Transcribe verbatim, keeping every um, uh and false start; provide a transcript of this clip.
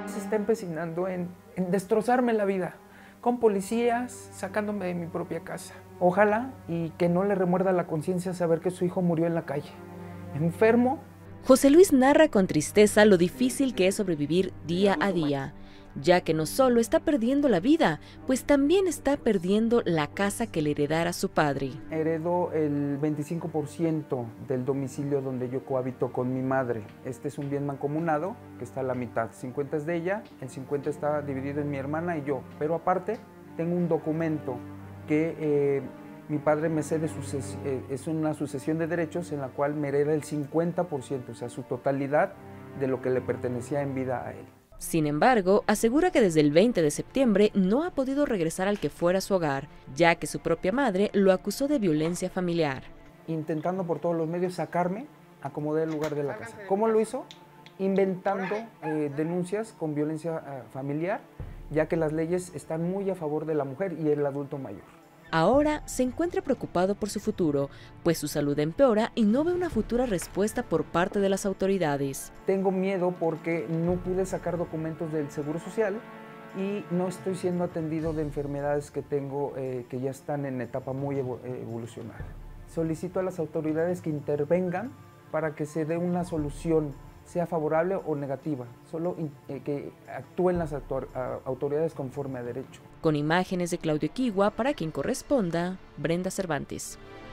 Se está empecinando en, en destrozarme la vida, con policías, sacándome de mi propia casa. Ojalá y que no le remuerda la conciencia saber que su hijo murió en la calle, enfermo. José Luis narra con tristeza lo difícil que es sobrevivir día a día, ya que no solo está perdiendo la vida, pues también está perdiendo la casa que le heredara su padre. Heredó el veinticinco por ciento del domicilio donde yo cohabito con mi madre. Este es un bien mancomunado que está a la mitad. cincuenta es de ella, el cincuenta está dividido en mi hermana y yo. Pero aparte tengo un documento que eh, mi padre me cede, suces eh, es una sucesión de derechos en la cual me hereda el cincuenta por ciento, o sea, su totalidad de lo que le pertenecía en vida a él. Sin embargo, asegura que desde el veinte de septiembre no ha podido regresar al que fuera su hogar, ya que su propia madre lo acusó de violencia familiar. Intentando por todos los medios sacarme, acomodé el lugar de la casa. ¿Cómo lo hizo? Inventando eh, denuncias con violencia eh, familiar, ya que las leyes están muy a favor de la mujer y el adulto mayor. Ahora se encuentra preocupado por su futuro, pues su salud empeora y no ve una futura respuesta por parte de las autoridades. Tengo miedo porque no pude sacar documentos del Seguro Social y no estoy siendo atendido de enfermedades que tengo eh, que ya están en etapa muy evolucionada. Solicito a las autoridades que intervengan para que se dé una solución, sea favorable o negativa, solo eh, que actúen las autoridades conforme a derecho. Con imágenes de Claudio Equigua, para quien corresponda, Brenda Cervantes.